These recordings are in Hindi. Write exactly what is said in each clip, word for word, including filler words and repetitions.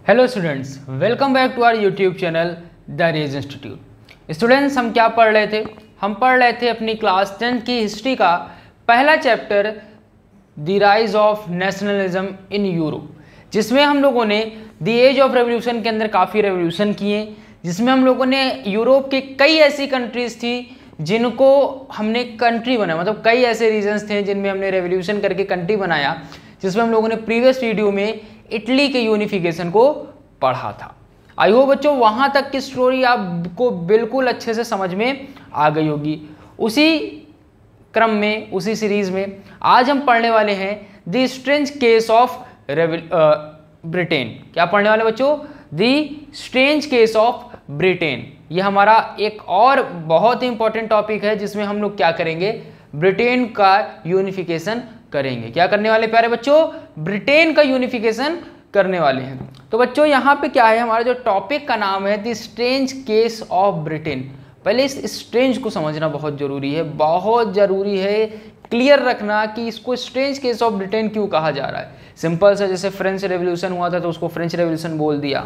Hello students, welcome back to our YouTube channel the Rage institute. Students, हम क्या पढ़ रहे थे? हम पढ़ रहे थे अपनी क्लास टेंथ की हिस्ट्री का पहला chapter the rise of nationalism in Europe, जिसमें हम लोगों ने द एज ऑफ रेवोल्यूशन के अंदर काफ़ी रेवोल्यूशन किए, जिसमें हम लोगों ने यूरोप के कई ऐसी कंट्रीज़ थी जिनको हमने कंट्री बनाया, मतलब कई ऐसे रीजन्स थे जिनमें हमने रेवोल्यूशन करके कंट्री बनाया, जिसमें हम लोगों ने प्रीवियस वीडियो में इटली के यूनिफिकेशन को पढ़ा था। आई होप बच्चों वहाँ तक की स्टोरी आपको बिल्कुल अच्छे से समझ में आ गई होगी। उसी क्रम में, उसी सीरीज में आज हम पढ़ने वाले हैं the strange case of Britain. क्या पढ़ने वाले बच्चों? The strange case of Britain. ये हमारा एक और बहुत ही इंपॉर्टेंट टॉपिक है जिसमें हम लोग क्या करेंगे? ब्रिटेन का यूनिफिकेशन करेंगे। क्या करने वाले प्यारे बच्चों? ब्रिटेन का यूनिफिकेशन करने वाले हैं। तो बच्चों यहाँ पे क्या है, हमारा जो टॉपिक का नाम है the strange case of Britain. पहले इस स्ट्रेंज को समझना बहुत जरूरी है, बहुत जरूरी है क्लियर रखना कि इसको स्ट्रेंज केस ऑफ ब्रिटेन क्यों कहा जा रहा है। सिंपल सा, जैसे फ्रेंच रेवोल्यूशन हुआ था तो उसको फ्रेंच रेवोल्यूशन बोल दिया,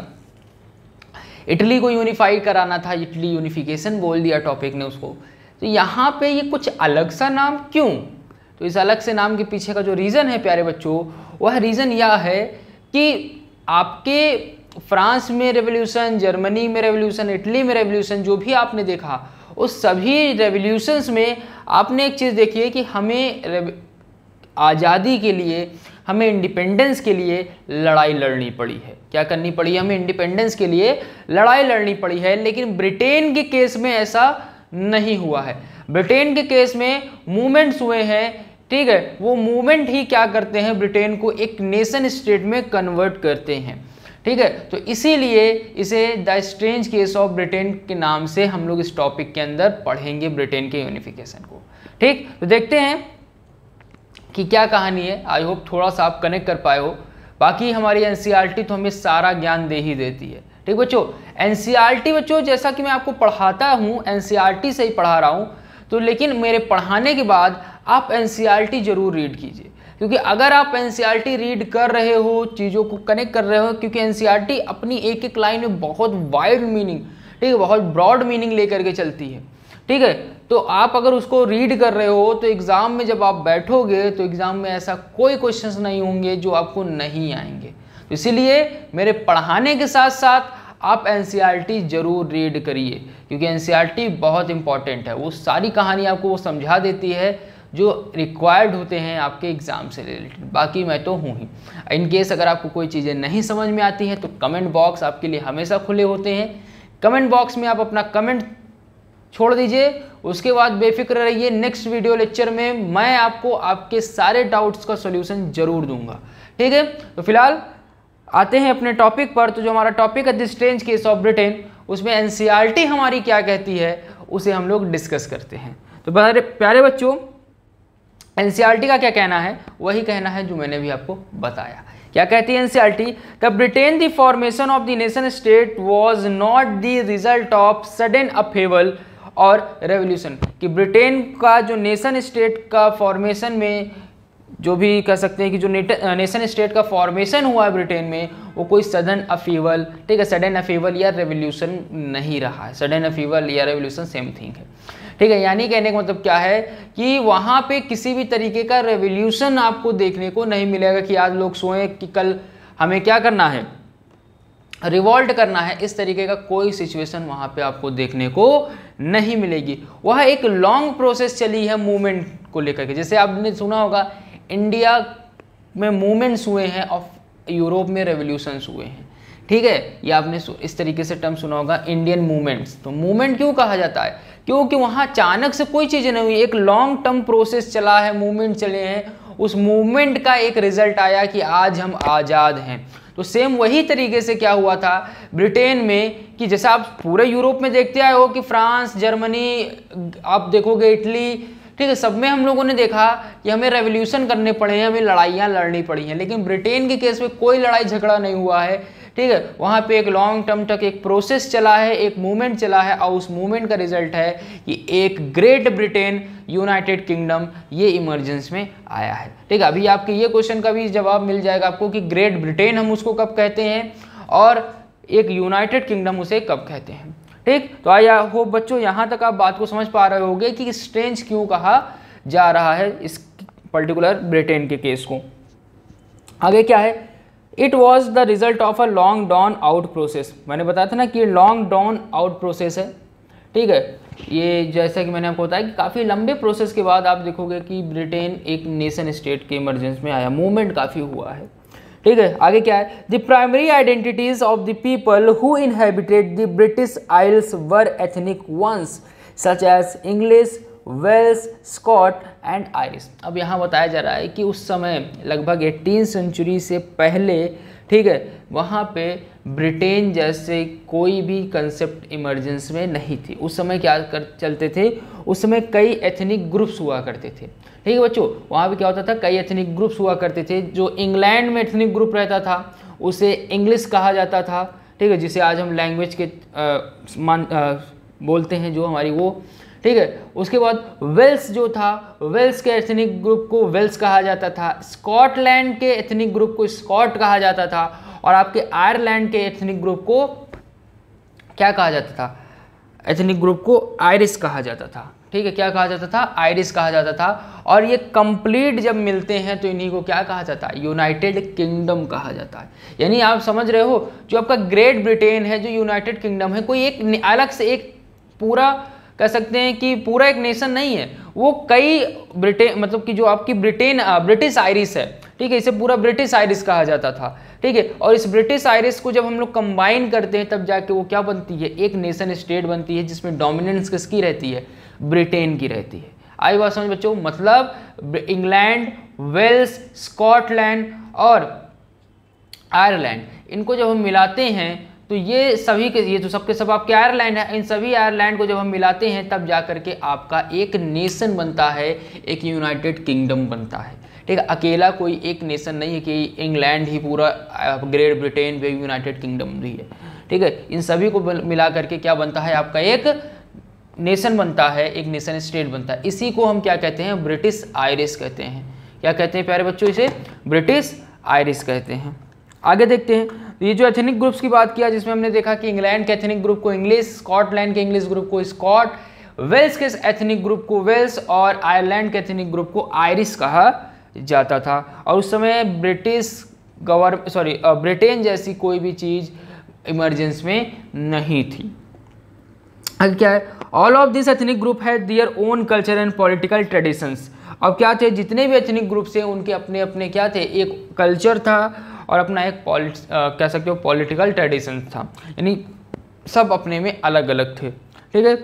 इटली को यूनिफाइड कराना था, इटली यूनिफिकेशन बोल दिया टॉपिक ने उसको। तो यहाँ पे ये कुछ अलग सा नाम क्यों? तो इस अलग से नाम के पीछे का जो रीज़न है प्यारे बच्चों, वह रीज़न यह है कि आपके फ्रांस में रेवोल्यूशन, जर्मनी में रेवोल्यूशन, इटली में रेवोल्यूशन जो भी आपने देखा, उस सभी रेवोल्यूशंस में आपने एक चीज़ देखी है कि हमें आज़ादी के लिए, हमें इंडिपेंडेंस के लिए लड़ाई लड़नी पड़ी है। क्या करनी पड़ी है? हमें इंडिपेंडेंस के लिए लड़ाई लड़नी पड़ी है। लेकिन ब्रिटेन के केस में ऐसा नहीं हुआ है। ब्रिटेन के केस में मूवमेंट्स हुए हैं, ठीक है, वो मूवमेंट ही क्या करते हैं? ब्रिटेन को एक नेशन स्टेट में कन्वर्ट करते हैं, ठीक है। तो इसीलिए इसे the strange case of Britain के नाम से हम लोग इस टॉपिक के अंदर पढ़ेंगे ब्रिटेन के यूनिफिकेशन को, ठीक। तो देखते हैं कि क्या कहानी है। आई होप थोड़ा सा आप कनेक्ट कर पाए हो। बाकी हमारी एनसीईआरटी तो हमें सारा ज्ञान दे ही देती है, ठीक बच्चों। एनसीईआरटी बच्चों, जैसा कि मैं आपको पढ़ाता हूँ, एनसीईआरटी से ही पढ़ा रहा हूँ, तो लेकिन मेरे पढ़ाने के बाद आप एनसीईआरटी जरूर रीड कीजिए, क्योंकि अगर आप एनसीईआरटी रीड कर रहे हो, चीज़ों को कनेक्ट कर रहे हो, क्योंकि एनसीईआरटी अपनी एक एक लाइन में बहुत वाइड मीनिंग, ठीक है, बहुत ब्रॉड मीनिंग लेकर के चलती है, ठीक है। तो आप अगर उसको रीड कर रहे हो तो एग्ज़ाम में जब आप बैठोगे तो एग्ज़ाम में ऐसा कोई क्वेश्चंस नहीं होंगे जो आपको नहीं आएंगे। तो इसीलिए मेरे पढ़ाने के साथ साथ आप एनसीईआरटी जरूर रीड करिए, क्योंकि एनसीईआरटी बहुत इंपॉर्टेंट है। वो सारी कहानी आपको वो समझा देती है जो रिक्वायर्ड होते हैं आपके एग्ज़ाम से रिलेटेड। बाकी मैं तो हूँ ही। इन केस अगर आपको कोई चीज़ें नहीं समझ में आती हैं तो कमेंट बॉक्स आपके लिए हमेशा खुले होते हैं। कमेंट बॉक्स में आप अपना कमेंट छोड़ दीजिए, उसके बाद बेफिक्र रहिए, नेक्स्ट वीडियो लेक्चर में मैं आपको आपके सारे डाउट्स का सोल्यूशन जरूर दूंगा, ठीक है। तो फिलहाल आते हैं अपने टॉपिक पर। तो जो हमारा टॉपिक है the strange case of Britain, उसमें एनसीईआरटी हमारी क्या कहती है उसे हम लोग डिस्कस करते हैं। तो प्यारे प्यारे बच्चों, एनसीईआरटी का क्या कहना है? वही कहना है जो मैंने भी आपको बताया। क्या कहती है NCERT? The Britain the formation of the nation state was not the result of sudden upheaval और रेवोल्यूशन। कि ब्रिटेन का जो नेशन स्टेट का फॉर्मेशन में, जो भी कह सकते हैं कि जो नेशन स्टेट का फॉर्मेशन हुआ है ब्रिटेन में, वो कोई सडन अपहीवल, ठीक है, सडन अपहीवल या रेवोल्यूशन नहीं रहा है। सडन अपहीवल या रेवोल्यूशन सेम थिंग है, ठीक है। यानी कहने का मतलब क्या है कि वहाँ पे किसी भी तरीके का रेवोल्यूशन आपको देखने को नहीं मिलेगा कि आज लोग सोए कि कल हमें क्या करना है, रिवॉल्ट करना है। इस तरीके का कोई सिचुएशन वहाँ पे आपको देखने को नहीं मिलेगी। वह एक लॉन्ग प्रोसेस चली है मूवमेंट को लेकर के। जैसे आपने सुना होगा इंडिया में मूवमेंट्स हुए हैं और यूरोप में रेवोल्यूशंस हुए हैं, ठीक है। ये आपने इस तरीके से टर्म सुना होगा, इंडियन मूवमेंट्स। तो मूवमेंट क्यों कहा जाता है? क्योंकि वहाँ अचानक से कोई चीज़ें नहीं हुई, एक लॉन्ग टर्म प्रोसेस चला है, मूवमेंट चले हैं, उस मूवमेंट का एक रिजल्ट आया कि आज हम आज़ाद हैं। तो सेम वही तरीके से क्या हुआ था ब्रिटेन में, कि जैसा आप पूरे यूरोप में देखते आए हो कि फ्रांस, जर्मनी, आप देखोगे इटली, ठीक है, सब में हम लोगों ने देखा कि हमें रेवोल्यूशन करने पड़े हैं, हमें लड़ाइयाँ लड़नी पड़ी हैं। लेकिन ब्रिटेन के केस में कोई लड़ाई झगड़ा नहीं हुआ है, ठीक है। वहाँ पे एक लॉन्ग टर्म तक एक प्रोसेस चला है, एक मूवमेंट चला है, और उस मूवमेंट का रिजल्ट है कि एक ग्रेट ब्रिटेन, यूनाइटेड किंगडम, ये इमरजेंस में आया है, ठीक है। अभी आपके ये क्वेश्चन का भी जवाब मिल जाएगा आपको कि ग्रेट ब्रिटेन हम उसको कब कहते हैं और एक यूनाइटेड किंगडम उसे कब कहते हैं। ठीक, तो आई होप बच्चों यहाँ तक आप बात को समझ पा रहे होंगे कि स्ट्रेंज क्यों कहा जा रहा है इस पर्टिकुलर ब्रिटेन के केस को। आगे क्या है, it was the result of a long drawn out process. मैंने बताया था ना कि लॉन्ग डॉन आउट प्रोसेस है। ठीक है, ये जैसा कि मैंने आपको बताया कि काफ़ी लंबे प्रोसेस के बाद आप देखोगे कि ब्रिटेन एक नेशन स्टेट के इमरजेंस में आया, मूवमेंट काफ़ी हुआ है। ठीक है, आगे क्या है, the primary identities of the people who inhabited the British Isles were ethnic ones such as English, Wales, Scot and Irish. अब यहाँ बताया जा रहा है कि उस समय लगभग एटीन सेंचुरी से पहले, ठीक है, वहाँ पे ब्रिटेन जैसे कोई भी कंसेप्ट इमरजेंस में नहीं थी। उस समय क्या कर चलते थे, उस समय कई एथनिक ग्रुप्स हुआ करते थे। ठीक है बच्चों, वहाँ पे क्या होता था, कई एथनिक ग्रुप्स हुआ करते थे। जो इंग्लैंड में एथनिक ग्रुप रहता था उसे इंग्लिश कहा जाता था। ठीक है, जिसे आज हम लैंग्वेज के आ, मान आ, बोलते हैं जो हमारी वो। ठीक है, उसके बाद वेल्स जो था, वेल्स के एथनिक ग्रुप को वेल्स कहा जाता था। स्कॉटलैंड के एथनिक ग्रुप को स्कॉट कहा जाता था। और आपके आयरलैंड के एथनिक ग्रुप को क्या कहा जाता था, एथनिक ग्रुप को आयरिश कहा जाता था। ठीक है, क्या कहा जाता था, आयरिश कहा जाता था। और ये कंप्लीट जब मिलते हैं तो इन्हीं को क्या कहा जाता है, यूनाइटेड किंगडम कहा जाता है। यानी आप समझ रहे हो, जो आपका ग्रेट ब्रिटेन है, जो यूनाइटेड किंगडम है, कोई एक अलग से एक पूरा कह सकते हैं कि पूरा एक नेशन नहीं है, वो कई ब्रिटेन मतलब कि जो आपकी ब्रिटेन ब्रिटिश आयरिश है। ठीक है, इसे पूरा ब्रिटिश आयरिश कहा जाता था। ठीक है, और इस ब्रिटिश आयरिश को जब हम लोग कंबाइन करते हैं तब जाके वो क्या बनती है, एक नेशन स्टेट बनती है, जिसमें डोमिनेंस किसकी रहती है, ब्रिटेन की रहती है। आई बात समझ बच्चों, मतलब इंग्लैंड, वेल्स, स्कॉटलैंड और आयरलैंड, इनको जब हम मिलाते हैं तो ये सभी के ये तो सबके सब आपके आयरलैंड है। इन सभी आयरलैंड को जब हम मिलाते हैं तब जा करके आपका एक नेशन बनता है, एक यूनाइटेड किंगडम बनता है। ठीक है, अकेला कोई एक नेशन नहीं है कि इंग्लैंड ही पूरा ग्रेट ब्रिटेन वे यूनाइटेड किंगडम भी है। ठीक है, इन सभी को मिला करके क्या बनता है, आपका एक नेशन बनता है, एक नेशन स्टेट बनता है। इसी को हम क्या कहते हैं, ब्रिटिश आयरिश कहते हैं। क्या कहते हैं प्यारे बच्चों, इसे ब्रिटिश आयरिश कहते हैं। आगे देखते हैं, ये जो एथनिक ग्रुप्स की बात किया, जिसमें हमने देखा कि इंग्लैंड के एथनिक ग्रुप को इंग्लिश, स्कॉटलैंड के इंग्लिश ग्रुप को स्कॉट, वेल्स के एथनिक ग्रुप को वेल्स और आयरलैंड के एथनिक ग्रुप को आयरिश कहा जाता था। और उस समय ब्रिटिश गवर्नमेंट सॉरी ब्रिटेन जैसी कोई भी चीज़ इमरजेंस में नहीं थी। आगे क्या है, all of this ethnic group है their own culture and political traditions. अब क्या थे, जितने भी एथनिक ग्रुप्स हैं उनके अपने अपने क्या थे, एक कल्चर था और अपना एक पॉलिट कह सकते हो पॉलिटिकल ट्रेडिशन था। यानी सब अपने में अलग अलग थे। ठीक है,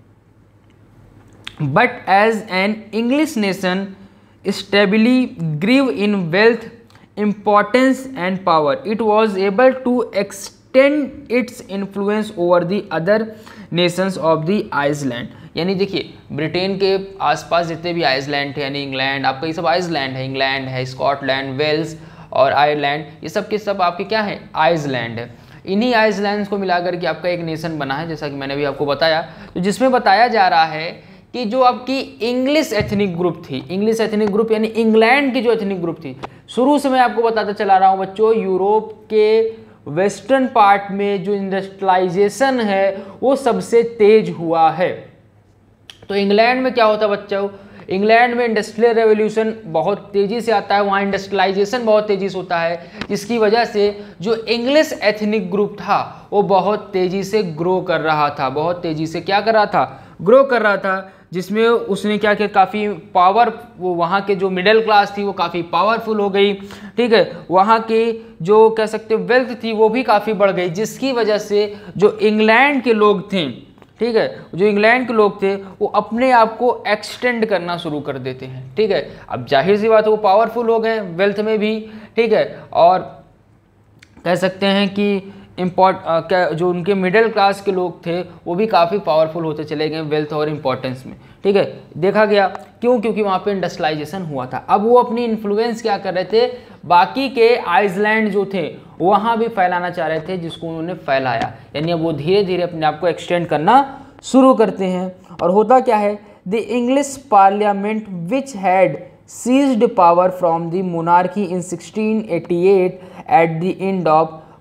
but as an English nation steadily grew in wealth, importance and power, it was able to extend its influence over the other nations of the island. यानी देखिए, ब्रिटेन के आसपास जितने भी आइसलैंड थे, यानी इंग्लैंड, आपका ये सब आइसलैंड है, इंग्लैंड है, स्कॉटलैंड, वेल्स और आयरलैंड, ये सब के सब आपके क्या है, आइसलैंड है। इन्हीं आइसलैंड्स को मिलाकर के आपका एक नेशन बना है, जैसा कि मैंने भी आपको बताया। तो जिसमें बताया जा रहा है कि जो आपकी इंग्लिश एथनिक ग्रुप थी, इंग्लिश एथनिक ग्रुप यानी इंग्लैंड की जो एथनिक ग्रुप थी, शुरू से मैं आपको बताता चला रहा हूँ बच्चों, यूरोप के वेस्टर्न पार्ट में जो इंडस्ट्रियलाइजेशन है वो सबसे तेज हुआ है। तो इंग्लैंड में क्या होता है बच्चों, इंग्लैंड में इंडस्ट्रियल रेवोल्यूशन बहुत तेज़ी से आता है, वहाँ इंडस्ट्रियलाइजेशन बहुत तेज़ी से होता है, जिसकी वजह से जो इंग्लिश एथनिक ग्रुप था वो बहुत तेज़ी से ग्रो कर रहा था, बहुत तेज़ी से क्या कर रहा था, ग्रो कर रहा था। जिसमें उसने क्या किया, काफ़ी पावर, वो वहाँ के जो मिडिल क्लास थी वो काफ़ी पावरफुल हो गई। ठीक है, वहाँ की जो कह सकते वेल्थ थी वो भी काफ़ी बढ़ गई, जिसकी वजह से जो इंग्लैंड के लोग थे, ठीक है, जो इंग्लैंड के लोग थे वो अपने आप को एक्सटेंड करना शुरू कर देते हैं। ठीक है, अब जाहिर सी बात है वो पावरफुल हो गए वेल्थ में भी। ठीक है, और कह सकते हैं कि इम्पोर्ट क्या जो उनके मिडिल क्लास के लोग थे वो भी काफ़ी पावरफुल होते चले गए वेल्थ और इम्पोर्टेंस में। ठीक है, देखा गया क्यों, क्योंकि वहाँ पे इंडस्ट्रियलाइजेशन हुआ था। अब वो अपनी इन्फ्लुएंस क्या कर रहे थे, बाकी के आइसलैंड जो थे वहाँ भी फैलाना चाह रहे थे, जिसको उन्होंने फैलाया। यानी अब वो धीरे धीरे अपने आप को एक्सटेंड करना शुरू करते हैं। और होता क्या है, the English parliament which had seized power from the monarchy in sixteen eighty eight at the end of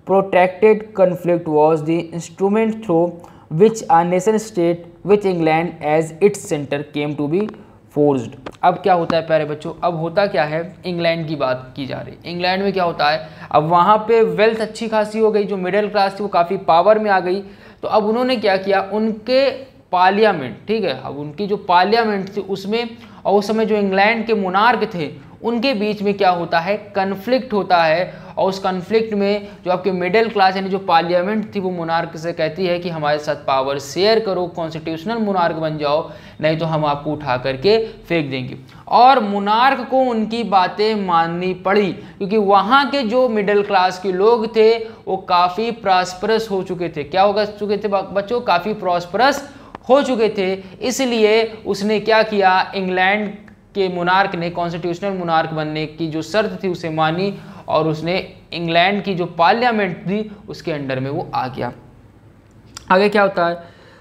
protracted conflict was the instrument through which a nation state with England as its center came to be forged। अब क्या होता है प्यारे बच्चों, अब होता क्या है, इंग्लैंड की बात की जा रही है। इंग्लैंड में क्या होता है, अब वहाँ पे वेल्थ अच्छी खासी हो गई, जो मिडिल क्लास थी वो काफ़ी पावर में आ गई। तो अब उन्होंने क्या किया, उनके पार्लियामेंट, ठीक है, अब उनकी जो पार्लियामेंट थी उसमें, और उस समय जो इंग्लैंड के मोनार्क थे उनके बीच में क्या होता है, कन्फ्लिक्ट होता है। और उस कन्फ्लिक्ट में जो आपके मिडिल क्लास यानी जो पार्लियामेंट थी वो मोनार्क से कहती है कि हमारे साथ पावर शेयर करो, कॉन्स्टिट्यूशनल मोनार्क बन जाओ, नहीं तो हम आपको उठा करके फेंक देंगे। और मोनार्क को उनकी बातें माननी पड़ी, क्योंकि वहाँ के जो मिडिल क्लास के लोग थे वो काफ़ी प्रॉस्परस हो चुके थे। क्या हो चुके थे बच्चों, काफ़ी प्रॉस्परस हो चुके थे। इसलिए उसने क्या किया, इंग्लैंड के मोनार्क ने कॉन्स्टिट्यूशनल मोनार्क बनने की जो शर्त थी उसे मानी, और उसने इंग्लैंड की जो पार्लियामेंट थी उसके अंडर में वो आ गया। आगे क्या होता है,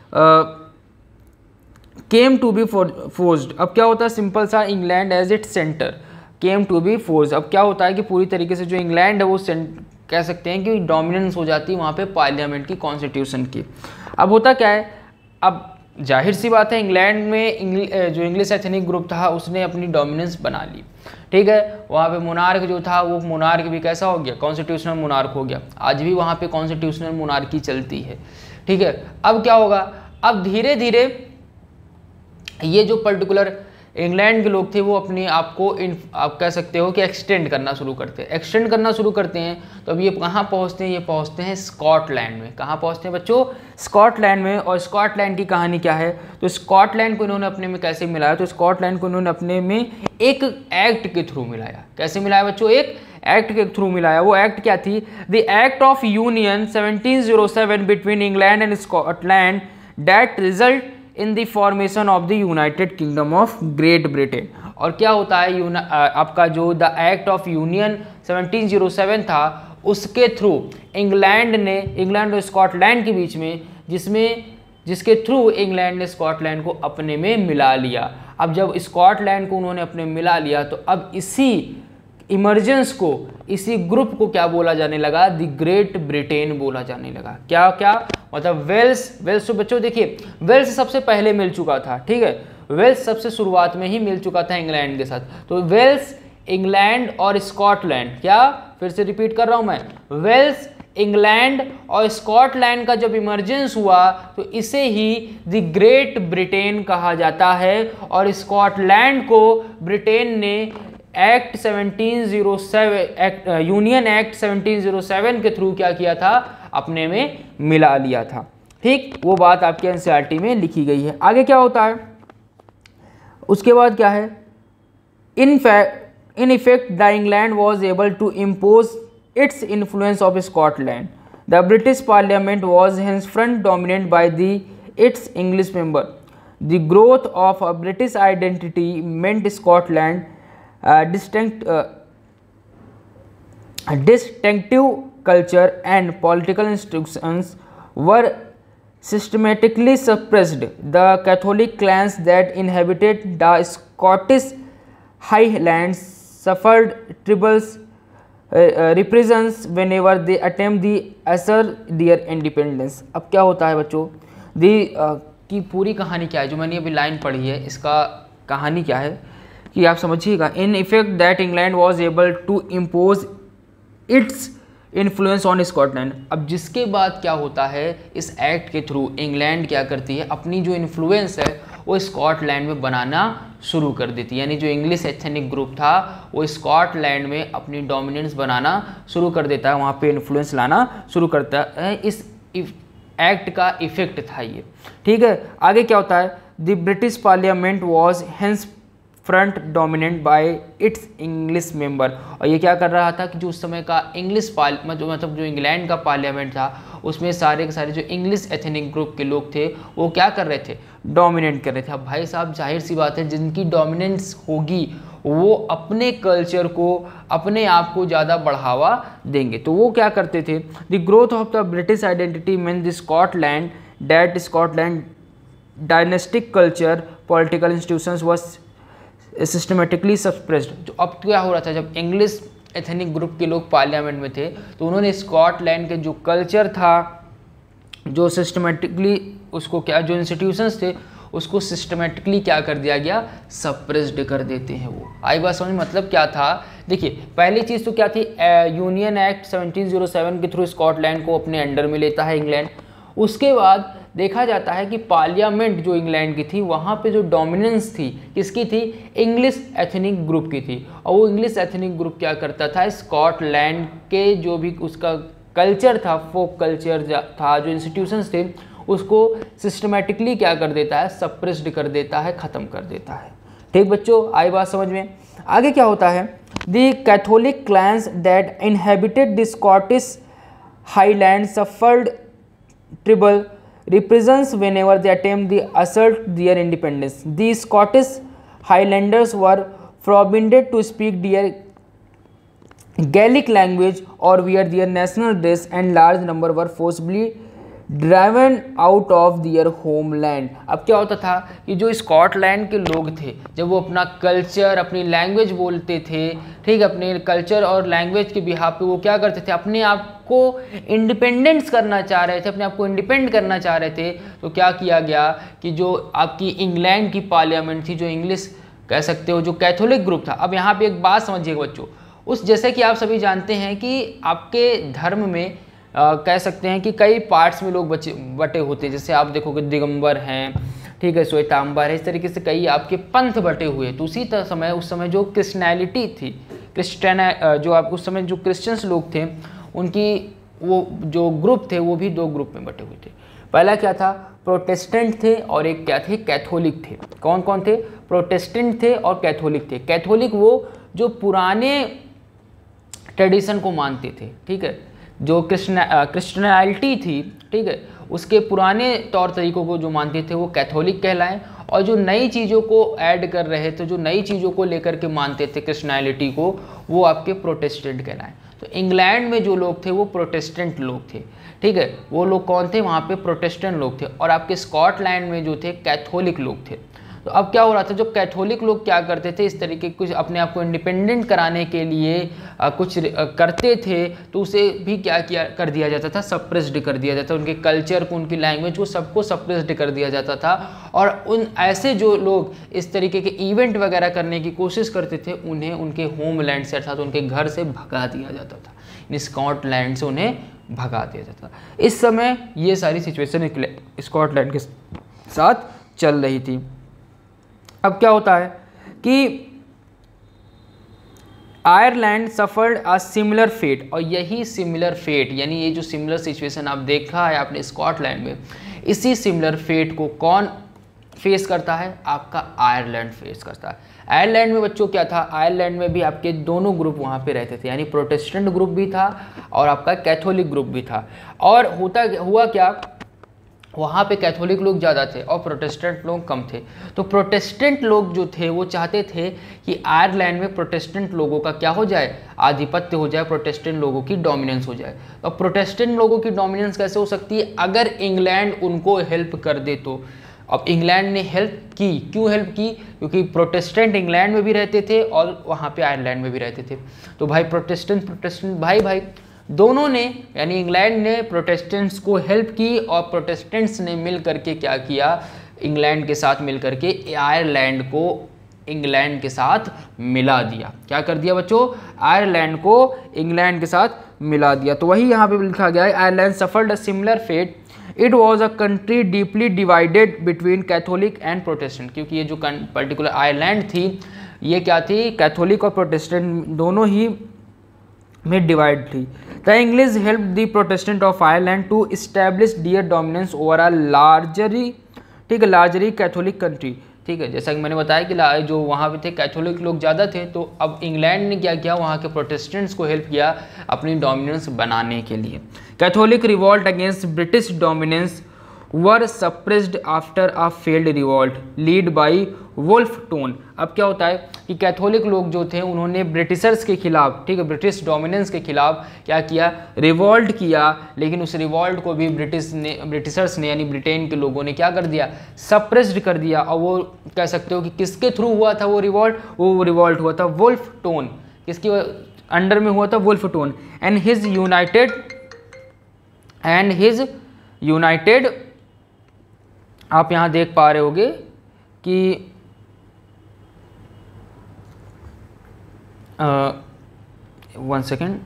केम टू बी फोर्स्ड। अब क्या होता है, सिंपल सा, England as it center came to be forced. अब क्या होता है कि पूरी तरीके से जो इंग्लैंड है वो कह सकते हैं कि डोमिनेंस हो जाती है वहाँ पे पार्लियामेंट की, कॉन्स्टिट्यूशन की। अब होता क्या है, अब जाहिर सी बात है इंग्लैंड में इंग्लि, जो इंग्लिश एथनिक ग्रुप था उसने अपनी डोमिनेंस बना ली, ठीक है। वहाँ पे मोनार्क जो था वो मोनार्क भी कैसा हो गया, कॉन्स्टिट्यूशनल मोनार्क हो गया। आज भी वहाँ पे कॉन्स्टिट्यूशनल मोनार्की चलती है, ठीक है। अब क्या होगा, अब धीरे धीरे ये जो पर्टिकुलर इंग्लैंड के लोग थे वो अपने आप को आप कह सकते हो कि एक्सटेंड करना शुरू करते हैं एक्सटेंड करना शुरू करते हैं। तो अब ये कहाँ पहुँचते हैं, ये पहुँचते हैं स्कॉटलैंड में। कहाँ पहुँचते हैं बच्चों, स्कॉटलैंड में। और स्कॉटलैंड की कहानी क्या है, तो स्कॉटलैंड को इन्होंने अपने में कैसे मिलाया, तो स्कॉटलैंड को इन्होंने अपने में एक एक्ट के थ्रू मिलाया। कैसे मिलाया बच्चों, एक एक्ट के थ्रू मिलाया। वो एक्ट क्या थी, the act of union seventeen o seven between England and Scotland that result in the formation of the United Kingdom of Great Britain. और क्या होता है, आपका जो the act of union seventeen o seven था उसके थ्रू इंग्लैंड ने, इंग्लैंड और स्कॉटलैंड के बीच में, जिसमें जिसके थ्रू इंग्लैंड ने स्कॉटलैंड को अपने में मिला लिया। अब जब स्कॉटलैंड को उन्होंने अपने मिला लिया तो अब इसी इमर्जेंस को, इसी ग्रुप को क्या बोला जाने लगा, द ग्रेट ब्रिटेन बोला जाने लगा। क्या क्या मतलब, वेल्स, वेल्स तो बच्चों देखिए वेल्स सबसे पहले मिल चुका था, ठीक है। वेल्स सबसे शुरुआत में ही मिल चुका था इंग्लैंड के साथ। तो वेल्स, इंग्लैंड और स्कॉटलैंड, क्या, फिर से रिपीट कर रहा हूं मैं, वेल्स, इंग्लैंड और स्कॉटलैंड का जब इमर्जेंस हुआ तो इसे ही द ग्रेट ब्रिटेन कहा जाता है। और स्कॉटलैंड को ब्रिटेन ने act seventeen o seven, act union act seventeen o seven के थ्रू क्या किया था, अपने में मिला लिया था, ठीक। वो बात आपके एनसीईआरटी में लिखी गई है। आगे क्या होता है, उसके बाद क्या है, in fact in effect the England was able to impose its influence of Scotland. The British parliament was henceforth dominated by the its English member. The growth of a British identity meant Scotland uh, distinct uh, distinctive culture and political institutions were systematically suppressed. The Catholic clans that inhabited the Scottish Highlands suffered tribal uh, uh, repressions whenever they attempt the assert their independence. अब क्या होता है बच्चों, दी uh, की पूरी कहानी क्या है, जो मैंने अभी लाइन पढ़ी है इसका कहानी क्या है कि आप समझिएगा। In effect that England was able to impose its influence on Scotland. अब जिसके बाद क्या होता है, इस एक्ट के थ्रू इंग्लैंड क्या करती है, अपनी जो इन्फ्लुएंस है वो स्कॉटलैंड में बनाना शुरू कर देती है। यानी जो इंग्लिश एथनिक ग्रुप था वो स्कॉटलैंड में अपनी डोमिनेंस बनाना शुरू कर देता है, वहाँ पे इन्फ्लुएंस लाना शुरू करता है। इस एक्ट का इफेक्ट था ये, ठीक है। आगे क्या होता है, the British parliament was hence front dominant by its English member. और ये क्या कर रहा था कि जो उस समय का इंग्लिश पार्ल मतलब जो इंग्लैंड का पार्लियामेंट था उसमें सारे के सारे जो इंग्लिश एथनिक ग्रुप के लोग थे वो क्या कर रहे थे, डोमिनेट कर रहे थे। अब भाई साहब जाहिर सी बात है, जिनकी डोमिनेंस होगी वो अपने कल्चर को, अपने आप को ज़्यादा बढ़ावा देंगे। तो वो क्या करते थे, the growth of the British identity mean the Scotland that Scotland dynastic culture political institutions was systematically suppressed. जो अब क्या हो रहा था, जब इंग्लिश एथनिक ग्रुप के लोग पार्लियामेंट में थे, तो उन्होंने स्कॉटलैंड के जो कल्चर था, जो सिस्टमेटिकली उसको क्या, जो इंस्टीट्यूशंस थे उसको सिस्टमेटिकली क्या कर दिया गया, सप्रेस्ड कर देते हैं। वो आई बात समझ, मतलब क्या था, देखिए पहली चीज़ तो क्या थी, union act seventeen o seven के थ्रू स्कॉटलैंड को अपने अंडर में लेता है इंग्लैंड। उसके बाद देखा जाता है कि पार्लियामेंट जो इंग्लैंड की थी वहाँ पे जो डोमिनेंस थी किसकी थी, इंग्लिश एथनिक ग्रुप की थी। और वो इंग्लिश एथनिक ग्रुप क्या करता था, स्कॉटलैंड के जो भी उसका कल्चर था, फोक कल्चर था, जो इंस्टीट्यूशंस थे, उसको सिस्टमेटिकली क्या कर देता है, सप्रेस्ड कर देता है, ख़त्म कर देता है। ठीक बच्चों, आई बात समझ में। आगे क्या होता है, the Catholic clans that inhabited the Scottish highland suffered tribal repressions whenever they attempt the assert their independence. The Scottish Highlanders were forbidden to speak their Gaelic language or wear their national dress, and large number were forcibly driven out of their homeland. अब क्या होता था कि जो स्कॉटलैंड के लोग थे, जब वो अपना कल्चर, अपनी लैंग्वेज बोलते थे, ठीक है, अपने कल्चर और लैंग्वेज के बिहाफ पे वो क्या करते थे, अपने आप को इंडिपेंडेंस करना चाह रहे थे, अपने आप को इंडिपेंड करना चाह रहे थे, तो क्या किया गया कि जो आपकी इंग्लैंड की पार्लियामेंट थी, जो इंग्लिश कह सकते हो, जो कैथोलिक ग्रुप था। अब यहाँ पे एक बात समझिएगा बच्चों, उस जैसे कि आप सभी जानते हैं कि आपके धर्म में आ, कह सकते हैं कि कई पार्ट्स में लोग बचे बटे होते हैं। जैसे आप देखोगे दिगंबर हैं, ठीक है, श्वेतांबर है, इस तरीके से कई आपके पंथ बटे हुए। तो उसी तरह समय उस समय जो क्रिश्चियनिटी थी, क्रिश्चियन जो आप उस समय जो क्रिश्चियंस लोग थे, उनकी वो जो ग्रुप थे वो भी दो ग्रुप में बटे हुए थे। पहला क्या था, प्रोटेस्टेंट थे, और एक क्या थे, कैथोलिक थे। कौन कौन थे, प्रोटेस्टेंट थे और कैथोलिक थे। कैथोलिक वो जो पुराने ट्रेडिशन को मानते थे, ठीक है, जो क्रिश्चियनिटी थी, ठीक है, उसके पुराने तौर तरीकों को जो मानते थे वो कैथोलिक कहलाएं, और जो नई चीज़ों को ऐड कर रहे थे, जो नई चीज़ों को लेकर के मानते थे क्रिश्चियनिटी को, वो आपके प्रोटेस्टेंट कहलाएं। तो इंग्लैंड में जो लोग थे वो प्रोटेस्टेंट लोग थे, ठीक है, वो लोग कौन थे, वहाँ पे प्रोटेस्टेंट लोग थे, और आपके स्कॉटलैंड में जो थे कैथोलिक लोग थे। तो अब क्या हो रहा था, जो कैथोलिक लोग क्या करते थे, इस तरीके कुछ अपने आप को इंडिपेंडेंट कराने के लिए आ, कुछ आ, करते थे, तो उसे भी क्या किया कर दिया जाता था, सप्रेस्ड कर दिया जाता था। उनके कल्चर को, उनकी लैंग्वेज को, सबको सप्रेस्ड कर दिया जाता था। और उन ऐसे जो लोग इस तरीके के इवेंट वगैरह करने की कोशिश करते थे, उन्हें उनके होमलैंड से अर्थात उनके घर से भगा दिया जाता था। स्कॉटलैंड से उन्हें भगा दिया जाता था। इस समय ये सारी सिचुएशन स्कॉटलैंड के साथ चल रही थी। अब क्या होता है कि Ireland suffered a similar fate, और यही सिमिलर फेट, यानी ये जो सिमिलर सिचुएशन आप देखा है आपने स्कॉटलैंड में, इसी सिमिलर फेट को कौन फेस करता है, आपका आयरलैंड फेस करता है। आयरलैंड में बच्चों क्या था, आयरलैंड में भी आपके दोनों ग्रुप वहाँ पे रहते थे, यानी प्रोटेस्टेंट ग्रुप भी था और आपका कैथोलिक ग्रुप भी था। और होता हुआ क्या, वहाँ पे कैथोलिक लोग ज़्यादा थे और प्रोटेस्टेंट लोग कम थे। तो प्रोटेस्टेंट लोग जो थे वो चाहते थे कि आयरलैंड में प्रोटेस्टेंट लोगों का क्या हो जाए, आधिपत्य हो जाए, प्रोटेस्टेंट लोगों की डोमिनेंस हो जाए। तो प्रोटेस्टेंट लोगों की डोमिनेंस कैसे हो सकती है, अगर इंग्लैंड उनको हेल्प कर दे तो। अब इंग्लैंड ने हेल्प की, क्यों हेल्प की, क्योंकि प्रोटेस्टेंट इंग्लैंड में भी रहते थे और वहाँ पे आयरलैंड में भी रहते थे। तो भाई प्रोटेस्टेंट प्रोटेस्टेंट भाई भाई दोनों ने, यानी इंग्लैंड ने प्रोटेस्टेंट्स को हेल्प की और प्रोटेस्टेंट्स ने मिल करके क्या किया, इंग्लैंड के साथ मिल करके आयरलैंड को इंग्लैंड के साथ मिला दिया। क्या कर दिया बच्चों, आयरलैंड को इंग्लैंड के साथ मिला दिया। तो वही यहाँ पे लिखा गया है, Ireland suffered a similar fate, it was a country deeply divided between Catholic and Protestant. क्योंकि ये जो पर्टिकुलर आयरलैंड थी ये क्या थी, कैथोलिक और प्रोटेस्टेंट दोनों ही में डिवाइड थी। The English help the Protestant of Ireland to establish their dominance over a largely, ठीक है, लार्जरी कैथोलिक कंट्री, ठीक है। जैसा कि मैंने बताया कि जो वहाँ पे थे कैथोलिक लोग ज़्यादा थे, तो अब इंग्लैंड ने क्या किया, वहाँ के प्रोटेस्टेंट्स को हेल्प किया अपनी डोमिनेंस बनाने के लिए। Catholic revolt against British dominance were suppressed after a failed revolt lead by Wolfe Tone. अब क्या होता है कि कैथोलिक लोग जो थे उन्होंने ब्रिटिशर्स के खिलाफ, ठीक है, ब्रिटिश डोमिनेंस के खिलाफ क्या किया, रिवॉल्ट किया, लेकिन उस रिवॉल्ट को भी ब्रिटिश ने ब्रिटिशर्स ने यानी ब्रिटेन के लोगों ने क्या कर दिया, सप्रेस्ड कर दिया। और वो कह सकते हो कि किसके थ्रू हुआ था वो रिवॉल्ट, वो रिवॉल्ट हुआ था वुल्फ टोन। किसकी अंडर में हुआ था Wolfe Tone and his United and his United आप यहाँ देख पा रहे होगे कि वन सेकेंड,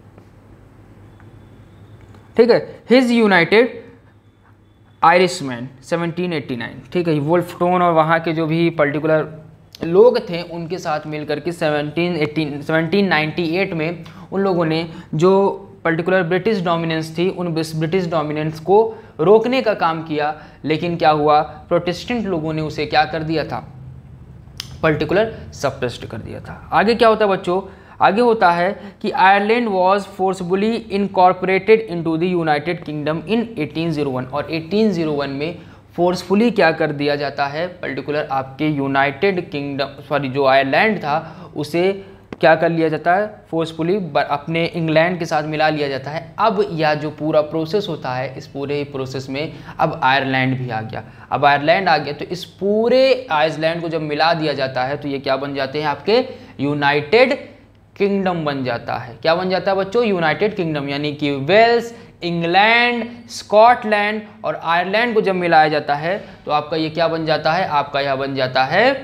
ठीक है, his United Irishman seventeen eighty nine, ठीक है, वुल्फ टोन और वहाँ के जो भी पर्टिकुलर लोग थे उनके साथ मिलकर के seventeen eighty seventeen ninety eight में उन लोगों ने जो पर्टिकुलर ब्रिटिश डोमिनेंस थी उन ब्रिटिश डोमिनेंस को रोकने का काम किया। लेकिन क्या हुआ, प्रोटेस्टेंट लोगों ने उसे क्या कर दिया था, पर्टिकुलर सप्रेस्ड कर दिया था। आगे क्या होता है बच्चों, आगे होता है कि Ireland was forcefully incorporated into the United Kingdom in eighteen o one, और एटीन ओ वन में फोर्सफुली क्या कर दिया जाता है, पर्टिकुलर आपके यूनाइटेड किंगडम सॉरी जो आयरलैंड था उसे क्या कर लिया जाता है, फोर्सफुली अपने इंग्लैंड के साथ मिला लिया जाता है। अब यह जो पूरा प्रोसेस होता है, इस पूरे ही प्रोसेस में अब आयरलैंड भी आ गया। अब आयरलैंड आ गया तो इस पूरे आइसलैंड को जब मिला दिया जाता है तो ये क्या बन जाते हैं, आपके यूनाइटेड किंगडम बन जाता है। क्या बन जाता है बच्चों, यूनाइटेड किंगडम, यानी कि वेल्स, इंग्लैंड, स्कॉटलैंड और आयरलैंड को जब मिलाया जाता है तो आपका ये क्या बन जाता है, आपका यह बन जाता है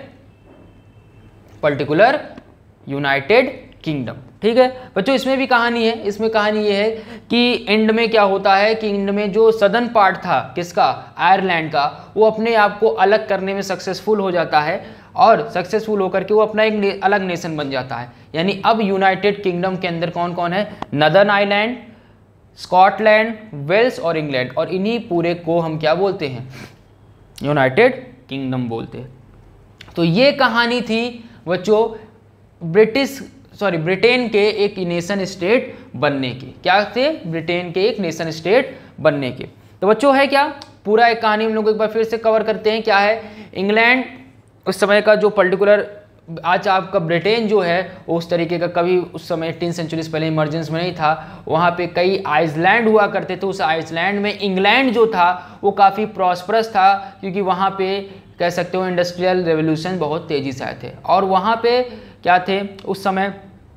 पर्टिकुलर यूनाइटेड किंगडम। ठीक है बच्चों, इसमें भी कहानी है। इसमें कहानी ये है कि एंड में क्या होता है कि एंड में जो सदर्न पार्ट था किसका, आयरलैंड का, वो अपने आप को अलग करने में सक्सेसफुल हो जाता है और सक्सेसफुल होकर के वो अपना एक ने, अलग नेशन बन जाता है। यानी अब यूनाइटेड किंगडम के अंदर कौन कौन है, नदर्न आइलैंड, स्कॉटलैंड, वेल्स और इंग्लैंड, और इन्हीं पूरे को हम क्या बोलते हैं, यूनाइटेड किंगडम बोलते हैं। तो ये कहानी थी बच्चों ब्रिटिश सॉरी ब्रिटेन के एक नेशन स्टेट बनने की। क्या थे, ब्रिटेन के एक नेशन स्टेट बनने के। तो बच्चों है क्या, पूरा एक कहानी हम लोग एक बार फिर से कवर करते हैं। क्या है, इंग्लैंड उस समय का जो पर्टिकुलर, आज आपका ब्रिटेन जो है वो उस तरीके का कभी उस समय एटीन सेंचुरी से पहले इमरजेंस में नहीं था। वहाँ पे कई आइसलैंड हुआ करते थे। उस आइसलैंड में इंग्लैंड जो था वो काफ़ी प्रॉस्परस था, क्योंकि वहाँ पे कह सकते हो इंडस्ट्रियल रेवोल्यूशन बहुत तेज़ी से आए थे। और वहाँ पे क्या थे उस समय,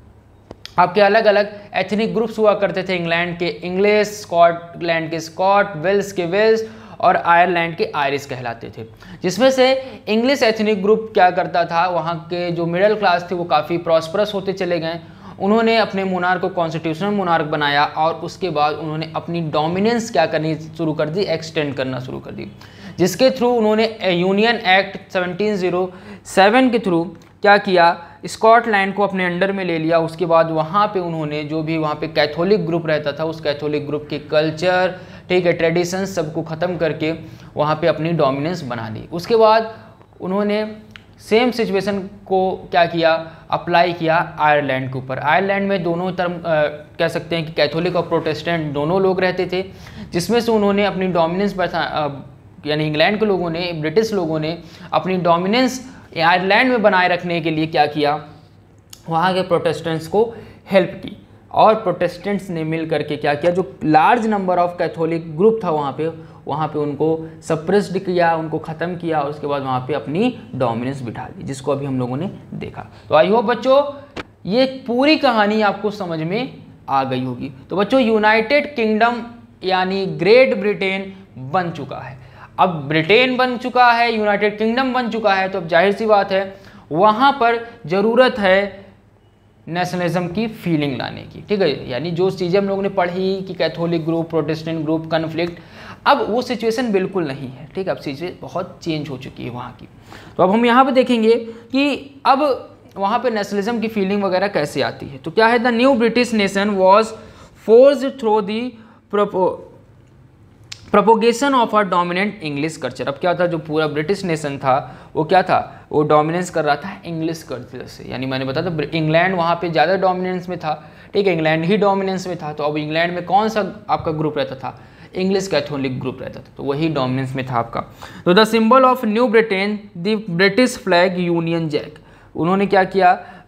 आपके अलग अलग एथनिक ग्रुप्स हुआ करते थे इंग्लैंड के, इंग्लिश, स्कॉटलैंड के स्कॉट, वेल्स के वेल्स और आयरलैंड के आयरिश कहलाते थे। जिसमें से इंग्लिश एथनिक ग्रुप क्या करता था, वहाँ के जो मिडिल क्लास थे वो काफ़ी प्रॉस्परस होते चले गए। उन्होंने अपने मोनार्क को कॉन्स्टिट्यूशनल मोनार्क बनाया और उसके बाद उन्होंने अपनी डोमिनेंस क्या करनी शुरू कर दी, एक्सटेंड करना शुरू कर दी, जिसके थ्रू उन्होंने union act seventeen o seven के थ्रू क्या किया, स्कॉटलैंड को अपने अंडर में ले लिया। उसके बाद वहाँ पे उन्होंने जो भी वहाँ पे कैथोलिक ग्रुप रहता था, उस कैथोलिक ग्रुप के कल्चर, ठीक है, ट्रेडिशंस सबको ख़त्म करके वहाँ पे अपनी डोमिनेंस बना दी। उसके बाद उन्होंने सेम सिचुएशन को क्या किया, अप्लाई किया आयरलैंड के ऊपर। आयरलैंड में दोनों तरफ कह सकते हैं कि कैथोलिक और प्रोटेस्टेंट दोनों लोग रहते थे, जिसमें से उन्होंने अपनी डोमिनेंस यानी इंग्लैंड के लोगों ने, ब्रिटिश लोगों ने अपनी डोमिनेंस आयरलैंड में बनाए रखने के लिए क्या किया, वहाँ के प्रोटेस्टेंट्स को हेल्प की। और प्रोटेस्टेंट्स ने मिल करके क्या किया, जो large number of Catholic group था वहाँ पे वहाँ पे उनको सप्रेस्ड किया, उनको ख़त्म किया और उसके बाद वहाँ पे अपनी डोमिनेंस बिठा दी, जिसको अभी हम लोगों ने देखा। तो आई होप बच्चों ये पूरी कहानी आपको समझ में आ गई होगी। तो बच्चों यूनाइटेड किंगडम यानी ग्रेट ब्रिटेन बन चुका है। अब ब्रिटेन बन चुका है, यूनाइटेड किंगडम बन चुका है, तो अब जाहिर सी बात है वहाँ पर ज़रूरत है नेशनलिज्म की फीलिंग लाने की। ठीक है, यानी जो चीज़ें हम लोगों ने पढ़ी कि Catholic group, Protestant group, conflict, अब वो सिचुएशन बिल्कुल नहीं है। ठीक है, अब सिचुएशन बहुत चेंज हो चुकी है वहाँ की। तो अब हम यहाँ पे देखेंगे कि अब वहाँ पे नेशनलिज्म की फीलिंग वगैरह कैसे आती है। तो क्या है, the new British nation was forced through the propagation of a dominant English culture. अब क्या था, जो पूरा ब्रिटिश नेशन था वो क्या था, वो डोमिनेंस कर रहा था इंग्लिश कल्चर से। यानी मैंने बताया था इंग्लैंड वहाँ पे ज़्यादा डोमिनेंस में था। ठीक है, इंग्लैंड ही डोमिनेंस में था। तो अब इंग्लैंड में कौन सा आपका ग्रुप रहता था, इंग्लिश कैथोलिक ग्रुप रहता था, तो वही डोमिनेंस में था आपका। तो the symbol of new Britain the British flag Union Jack. उन्होंने क्या किया,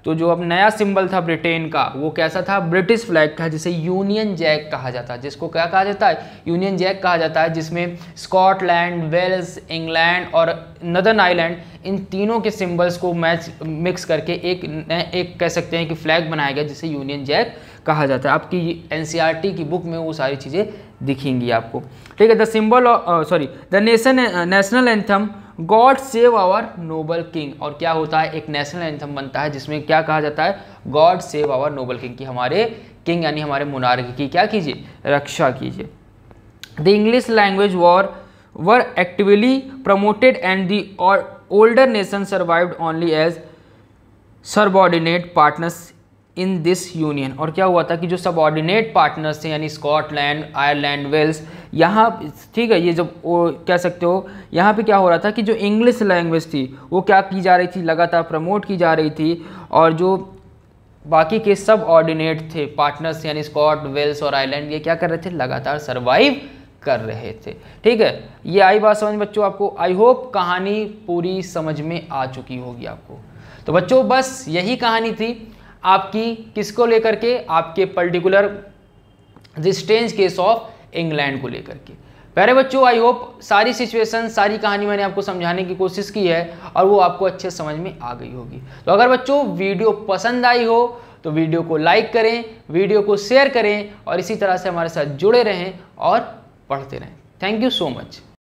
तो जो अब नया सिंबल था ब्रिटेन का वो कैसा था, ब्रिटिश फ्लैग था, जिसे यूनियन जैक कहा जाता है, जिसको क्या कहा जाता है, यूनियन जैक कहा जाता है, जिसमें स्कॉटलैंड, वेल्स, इंग्लैंड और नदर्न आइलैंड इन तीनों के सिंबल्स को मैच मिक्स करके एक एक कह सकते हैं कि फ्लैग बनाया गया जिसे यूनियन जैक कहा जाता है। आपकी एनसीईआरटी की बुक में वो सारी चीज़ें दिखेंगी आपको, ठीक है। The symbol sorry the nation national anthem God save our noble king, और क्या होता है, एक नेशनल एंथम बनता है जिसमें क्या कहा जाता है, God save our noble king, कि हमारे किंग यानी हमारे मोनार्क की क्या कीजिए, रक्षा कीजिए। The English language war were actively promoted and the older nation survived only as subordinate partners in this union, और क्या हुआ था कि जो सबऑर्डिनेट पार्टनर्स थे यानी स्कॉटलैंड, आयरलैंड, वेल्स, यहाँ ठीक है, ये जब वो कह सकते हो यहाँ पे क्या हो रहा था कि जो इंग्लिश लैंग्वेज थी वो क्या की जा रही थी, लगातार प्रमोट की जा रही थी, और जो बाकी के सब ऑर्डिनेट थे पार्टनर्स यानी स्कॉट, वेल्स और आयरलैंड, ये क्या कर रहे थे, लगातार सर्वाइव कर रहे थे, ठीक है। ये आई बात समझ बच्चों आपको, आई होप कहानी पूरी समझ में आ चुकी होगी आपको। तो बच्चों बस यही कहानी थी आपकी, किसको लेकर के, आपके particular resistance case of England को लेकर के। प्यारे बच्चों आई होप सारी सिचुएशन, सारी कहानी मैंने आपको समझाने की कोशिश की है और वो आपको अच्छे समझ में आ गई होगी। तो अगर बच्चों वीडियो पसंद आई हो तो वीडियो को लाइक करें, वीडियो को शेयर करें और इसी तरह से हमारे साथ जुड़े रहें और पढ़ते रहें। Thank you so much.